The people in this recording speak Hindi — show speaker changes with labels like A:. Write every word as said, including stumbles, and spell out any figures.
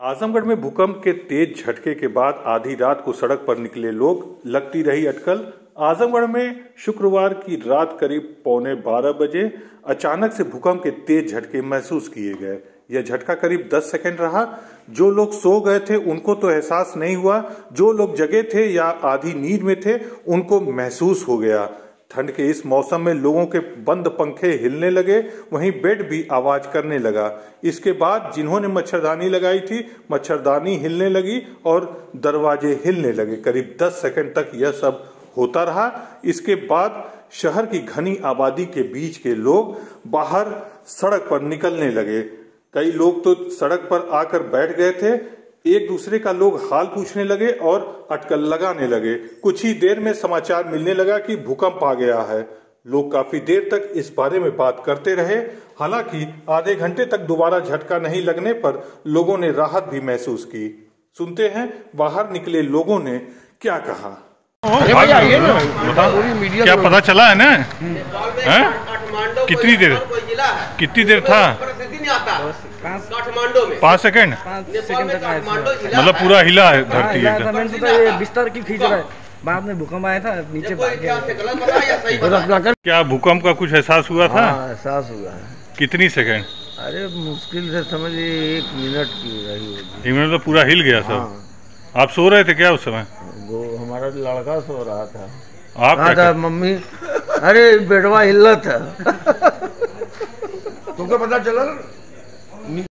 A: आजमगढ़ में भूकंप के तेज झटके के बाद आधी रात को सड़क पर निकले लोग, लगती रही अटकल। आजमगढ़ में शुक्रवार की रात करीब पौने बारह बजे अचानक से भूकंप के तेज झटके महसूस किए गए। यह झटका करीब दस सेकंड रहा। जो लोग सो गए थे उनको तो एहसास नहीं हुआ, जो लोग जगे थे या आधी नींद में थे उनको महसूस हो गया। ठंड के इस मौसम में लोगों के बंद पंखे हिलने लगे, वहीं बेड भी आवाज करने लगा। इसके बाद जिन्होंने मच्छरदानी लगाई थी, मच्छरदानी हिलने लगी और दरवाजे हिलने लगे। करीब दस सेकंड तक यह सब होता रहा। इसके बाद शहर की घनी आबादी के बीच के लोग बाहर सड़क पर निकलने लगे। कई लोग तो सड़क पर आकर बैठ गए थे। एक दूसरे का लोग हाल पूछने लगे और अटकल लगाने लगे। कुछ ही देर में समाचार मिलने लगा कि भूकंप आ गया है। लोग काफी देर तक इस बारे में बात करते रहे। हालांकि आधे घंटे तक दोबारा झटका नहीं लगने पर लोगों ने राहत भी महसूस की। सुनते हैं बाहर निकले लोगों ने क्या कहा।
B: क्या पता चला है ना? है? कितनी देर कितनी देर था?
C: काठमांडू में
B: पाँच सेकंड मतलब पूरा हिला है धरती
D: एकदम। तो ये बिस्तर की खींच रहा है, बाद में भूकंप आया था, नीचे भाग गया।
B: क्या भूकंप का कुछ एहसास हुआ था?
D: एहसास हुआ है।
B: कितनी सेकंड?
D: अरे मुश्किल से समझिए एक मिनट की रही होगी।
B: एक मिनट तो पूरा हिल गया सब। आप सो रहे थे क्या उस समय?
D: वो हमारा लड़का सो रहा था।
B: आप क्या
D: था मम्मी? अरे बेटवा हिल था।
C: तुमको पता चला?